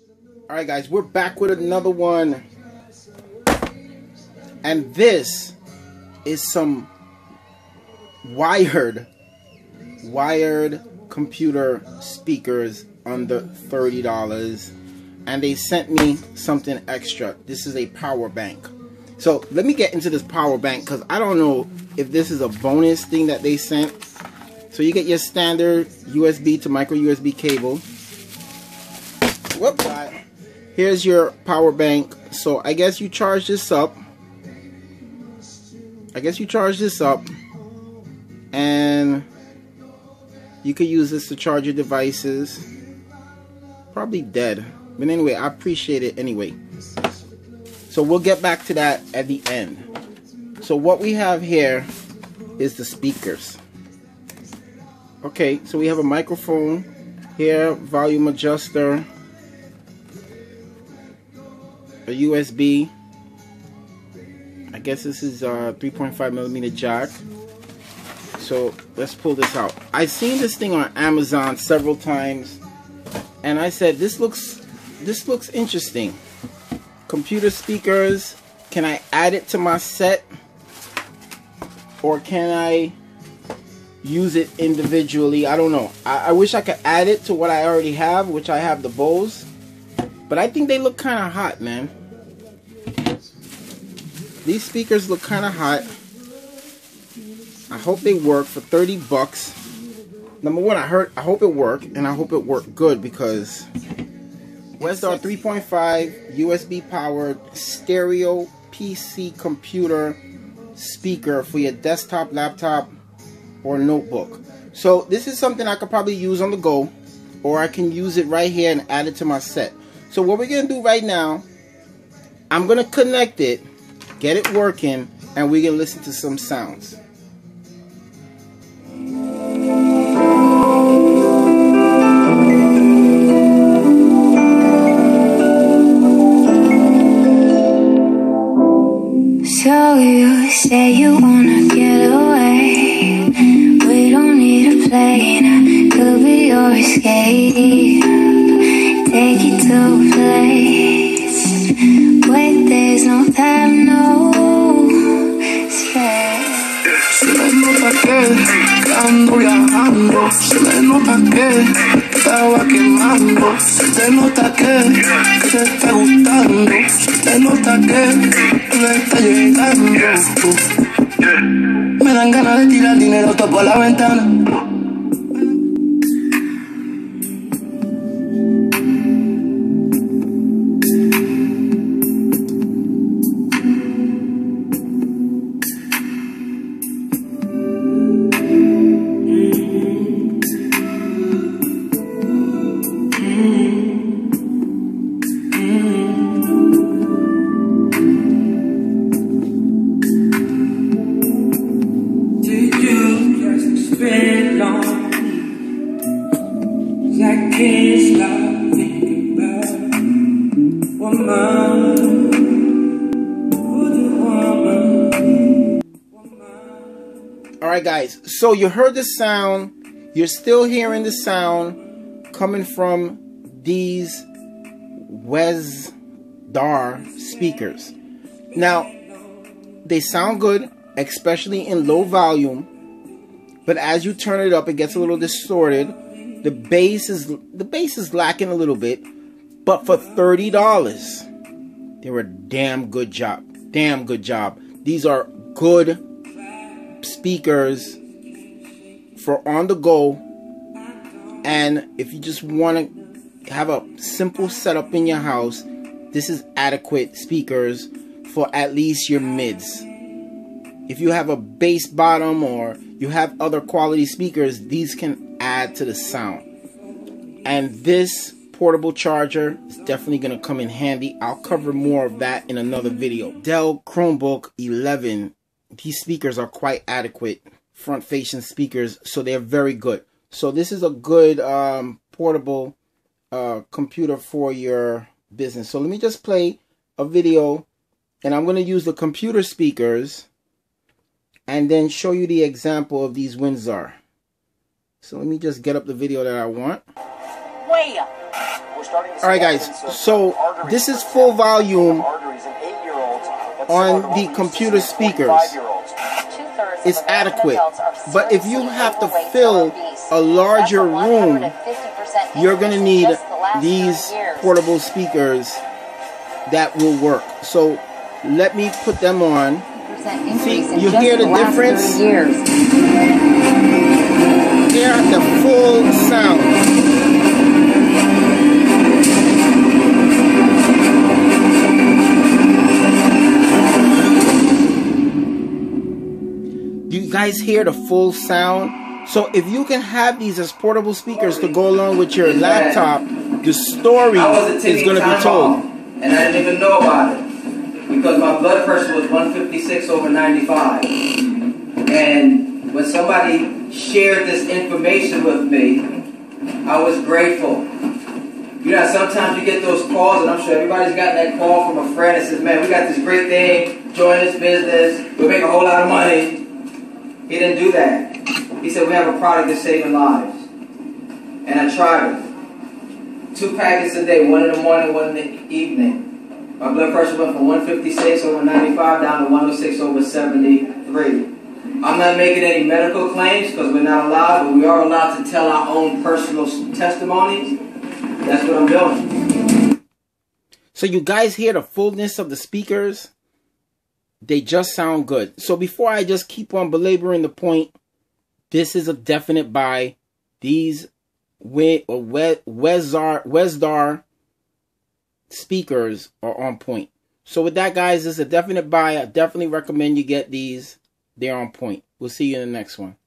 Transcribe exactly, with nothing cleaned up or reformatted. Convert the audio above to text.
Alright guys, we're back with another one. And this is some wired, wired computer speakers under thirty dollars. And they sent me something extra. This is a power bank. So let me get into this power bank because I don't know if this is a bonus thing that they sent. So you get your standard U S B to micro U S B cable. Whoops. Here's your power bank. So I guess you charge this up. I guess you charge this up. And you could use this to charge your devices. Probably dead. But anyway, I appreciate it anyway. So we'll get back to that at the end. So what we have here is the speakers. Okay, so we have a microphone here, volume adjuster, a U S B. I guess this is a three point five millimeter jack. So let's pull this out. I've seen this thing on Amazon several times, and I said this looks this looks interesting. Computer speakers. Can I add it to my set, or can I use it individually? I don't know. I, I wish I could add it to what I already have, which I have the Bose, but I think they look kind of hot, man. These speakers look kind of hot. I hope they work for thirty bucks. Number one, I heard I hope it worked, and I hope it worked good, because WESDAR three point five U S B powered stereo P C computer speaker for your desktop, laptop, or notebook. So this is something I could probably use on the go, or I can use it right here and add it to my set. So what we're gonna do right now, I'm gonna connect it, get it working, and we're gonna listen to some sounds. So you say you wanna get away. We don't need a plane, I could be your escape. Take you to a place where there's no time, no space. Se me nota que ando viajando, se me nota que estaba quemando, se te nota que te está gustando, se te nota que le está llegando. Me dan ganas de tirar dinero todo por la ventana. Alright guys, so you heard the sound. You're still hearing the sound coming from these WESDAR speakers. Now, they sound good, especially in low volume, but as you turn it up, it gets a little distorted. The bass is the bass is lacking a little bit, but for thirty dollars, they were a damn good job. Damn good job. These are good speakers for on the go, and if you just want to have a simple setup in your house, this is adequate speakers for at least your mids. If you have a bass bottom or you have other quality speakers, these can add to the sound. And this portable charger is definitely going to come in handy. I'll cover more of that in another video. Dell Chromebook eleven. These speakers are quite adequate front facing speakers, so they're very good. So this is a good um, portable uh, computer for your business. So let me just play a video, and I'm going to use the computer speakers and then show you the example of these WESDAR. So let me just get up the video that I want. Where? Alright guys, so this is full volume on the computer speakers. It's adequate. But if you have to fill a larger room, you're going to need these portable speakers that will work. So let me put them on. See, you hear the difference? Hear the full sound. You guys hear the full sound? So if you can have these as portable speakers to go along with your laptop, the story is going to be told. And I didn't even know about it because my blood pressure was one fifty-six over ninety-five. And when somebody shared this information with me, I was grateful. You know, sometimes you get those calls, and I'm sure everybody's gotten that call from a friend that says, man, we got this great thing, join this business, we'll make a whole lot of money. He didn't do that. He said, we have a product that's saving lives. And I tried it. Two packets a day, one in the morning, one in the evening. My blood pressure went from one fifty-six over ninety-five down to one oh six over seventy-three. I'm not making any medical claims because we're not allowed, but we are allowed to tell our own personal testimonies. That's what I'm doing. So you guys hear the fullness of the speakers? They just sound good. So before I just keep on belaboring the point, this is a definite buy. These WESDAR, WESDAR speakers are on point. So with that, guys, this is a definite buy. I definitely recommend you get these. They're on point. We'll see you in the next one.